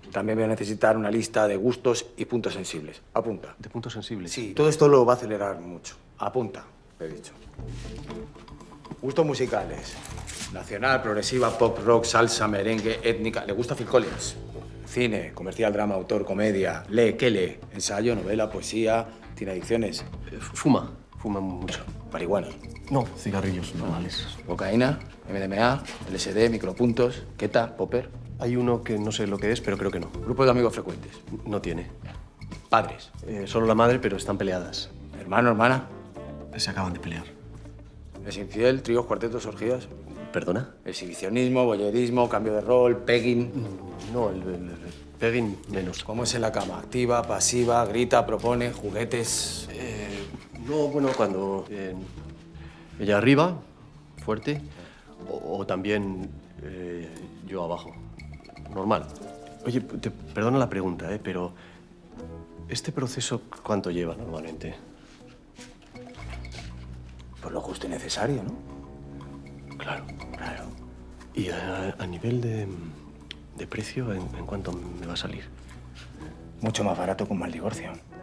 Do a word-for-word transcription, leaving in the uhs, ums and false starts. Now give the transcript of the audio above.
También voy a necesitar una lista de gustos y puntos sensibles. Apunta. ¿De puntos sensibles? Sí, todo esto lo va a acelerar mucho. Apunta, te he dicho. Gustos musicales. Nacional, progresiva, pop, rock, salsa, merengue, étnica. ¿Le gusta Phil Collins? Cine, comercial, drama, autor, comedia. Lee, ¿qué lee? Ensayo, novela, poesía. ¿Tiene adicciones? Eh, fuma. Fuma mucho. Marihuana. No, cigarrillos normales. Cocaína, M D M A, L S D, micropuntos, keta, popper. Hay uno que no sé lo que es, pero creo que no. Grupo de amigos frecuentes. No tiene. Padres. Eh, solo la madre, pero están peleadas. Hermano, hermana. Se acaban de pelear. Es infiel, tríos, cuartetos, orgías. ¿Perdona? Exhibicionismo, voyerismo, cambio de rol, pegging. No, el, el, el pegging menos. ¿Cómo es en la cama? ¿Activa, pasiva, grita, propone, juguetes? Eh, no, bueno, cuando eh, ella arriba, fuerte, o, o también eh, yo abajo. Normal. Oye, te perdona la pregunta, ¿eh? Pero ¿este proceso cuánto lleva normalmente? Pues lo justo y necesario, ¿no? Claro. Claro. ¿Y a, a nivel de, de precio, ¿en, en cuánto me va a salir? Mucho más barato que un mal divorcio.